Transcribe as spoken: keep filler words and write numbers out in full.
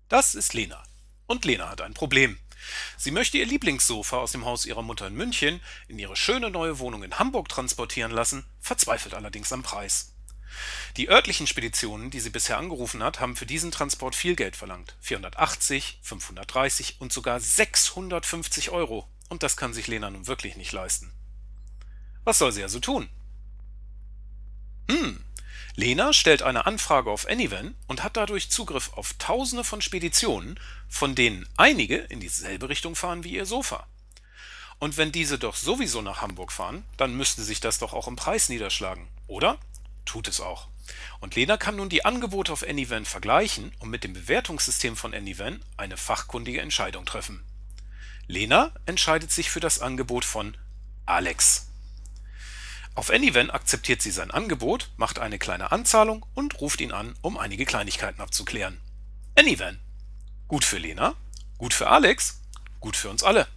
Das ist Lena. Und Lena hat ein Problem. Sie möchte ihr Lieblingssofa aus dem Haus ihrer Mutter in München in ihre schöne neue Wohnung in Hamburg transportieren lassen, verzweifelt allerdings am Preis. Die örtlichen Speditionen, die sie bisher angerufen hat, haben für diesen Transport viel Geld verlangt. vierhundertachtzig, fünfhundertdreißig und sogar sechshundertfünfzig Euro. Und das kann sich Lena nun wirklich nicht leisten. Was soll sie also tun? Hm, Lena stellt eine Anfrage auf Anyvan und hat dadurch Zugriff auf tausende von Speditionen, von denen einige in dieselbe Richtung fahren wie ihr Sofa. Und wenn diese doch sowieso nach Hamburg fahren, dann müsste sich das doch auch im Preis niederschlagen, oder? Tut es auch. Und Lena kann nun die Angebote auf Anyvan vergleichen und mit dem Bewertungssystem von Anyvan eine fachkundige Entscheidung treffen. Lena entscheidet sich für das Angebot von Alex. Auf Anyvan akzeptiert sie sein Angebot, macht eine kleine Anzahlung und ruft ihn an, um einige Kleinigkeiten abzuklären. Anyvan. Gut für Lena, gut für Alex, gut für uns alle.